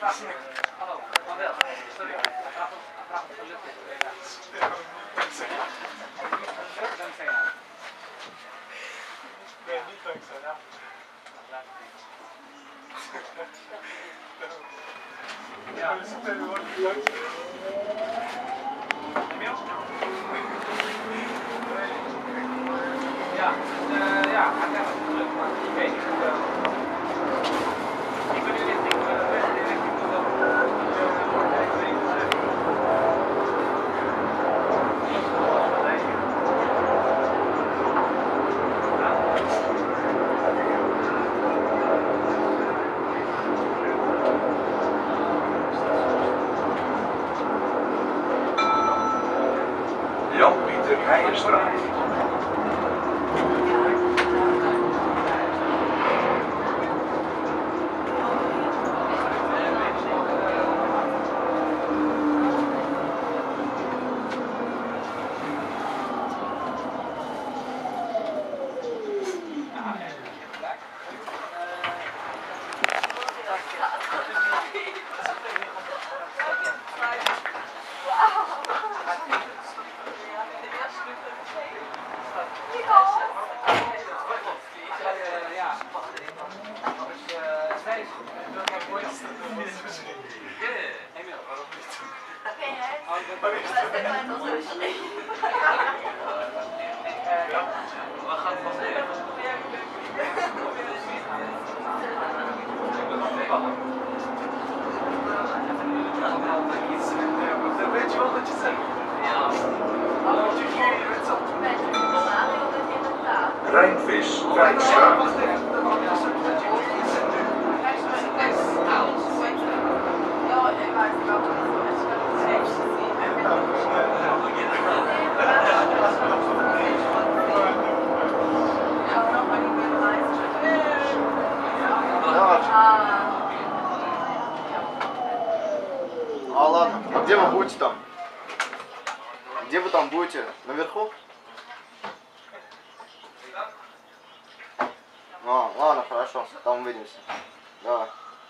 Hallo, maar wel. Sorry. Vraag of het gelukt is. Dankzij jou. Nee, niet dankzij jou. Ja, we zitten nu ook niet dankzij. Ja, het is gelukt, maar ik weet niet hoe. Ik ben nu richting Jan-Pieter Heijenstraat. Rijnvis Wijnstraat. А ладно, где вы будете там? Где вы там будете? Наверху? А, ладно, хорошо, там увидимся. Давай.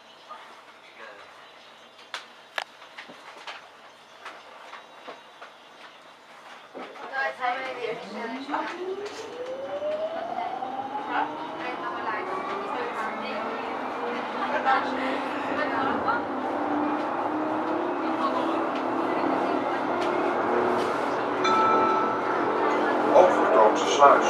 Overtoomse Sluis.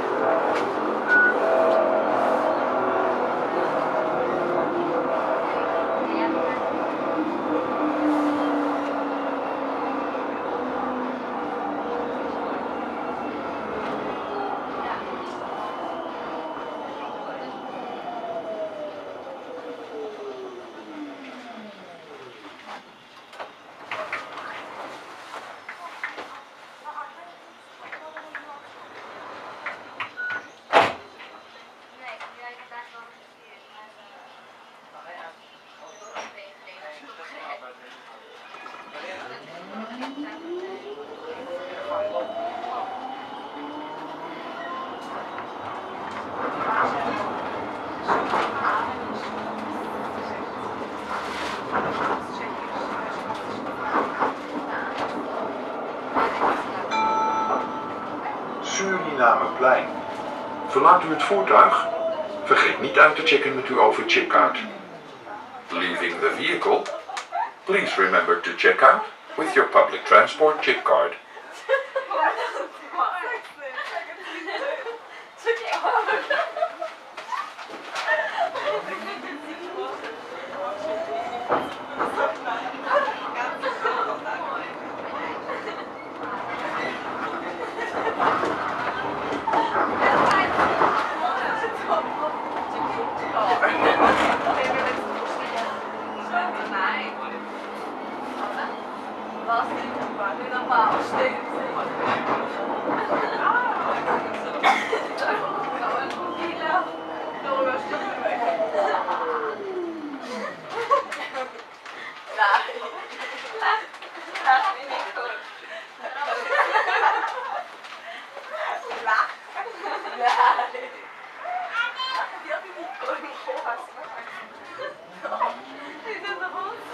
Surinameplein. Verlaat u het voertuig? Vergeet niet uit te checken met uw overchipkaart. Leaving the vehicle? Please remember to check out with your public transport chip card. Die had hij niet kunnen.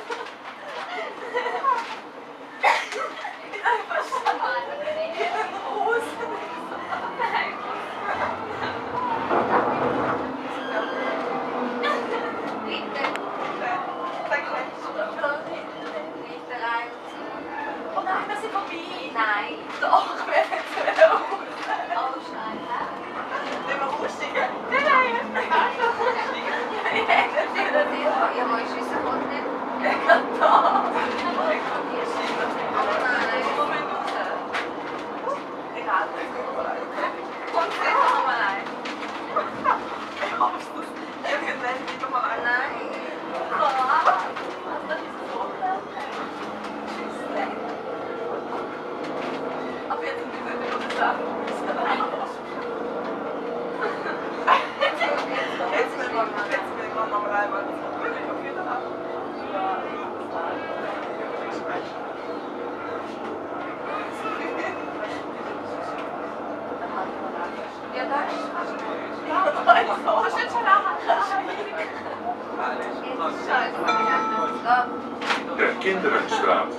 De Kinderenstraat.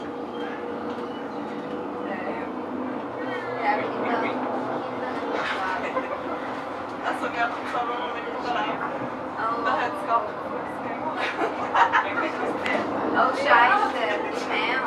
Oh, scheiße, die Mehl.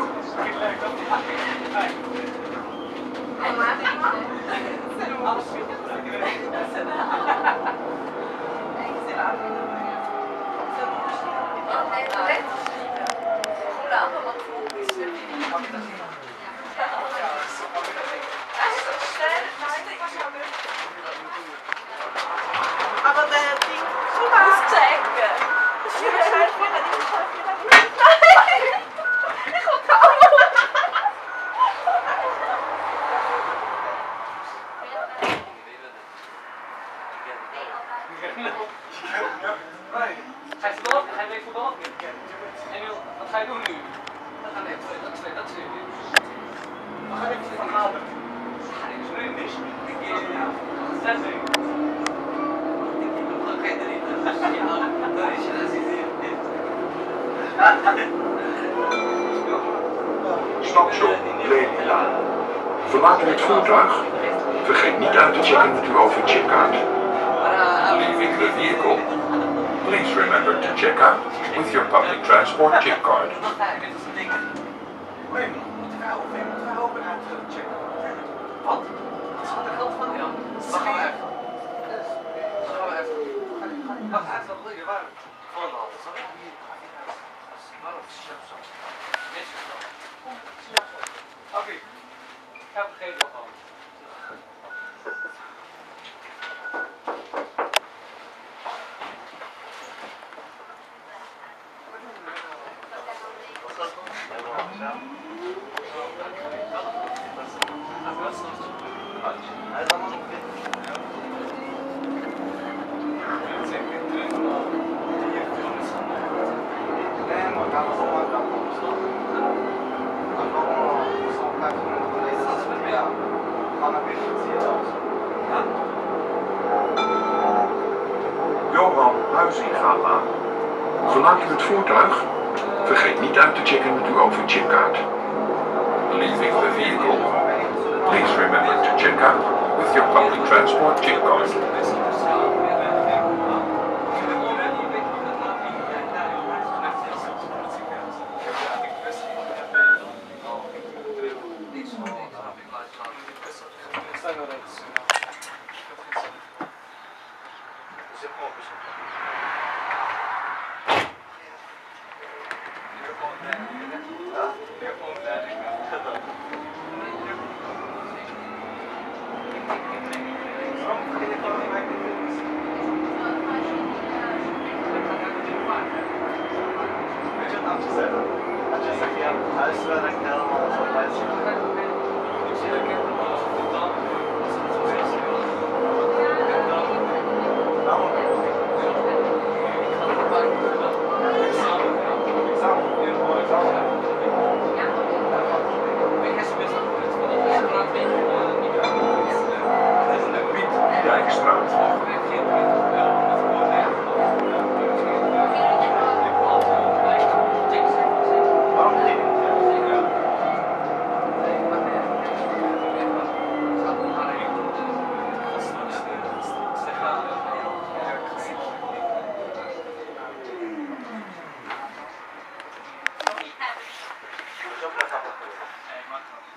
Aber der Ding, du musst checken. Das ist wieder scheiße, wenn ich das Nein! Ich komme kaum. Ga je voetballen? Ga je mee voetballen? Emiel, wat ga je doen nu? We gaan even, dat is we gaan even zitten halen. Ja, ik is nu niet. Ik keer ja. 6 uur. Oké, dan niet. Dan is je, dat is hier. Station Lelylaan. Verlaat u het voertuig? Vergeet niet uit te checken met uw OV-chipkaart. Leaving the vehicle. Please remember to check out with your public transport chip card. Nee, moeten wij open uitchecken? Wat? Dat is wat de geld van Jan. Dan gaan we even. Dan gaan we even. Wacht, uit wat wil je? Waar? Voor de hand. Sorry. Waarom? Oké. Ik heb vergeten wat. Johan Huizingalaan. Verlaat u het voertuig? Vergeet niet uit te checken met uw OV-chipkaart. Leaving the vehicle. Please remember to check out with your public transport chip card. Hey,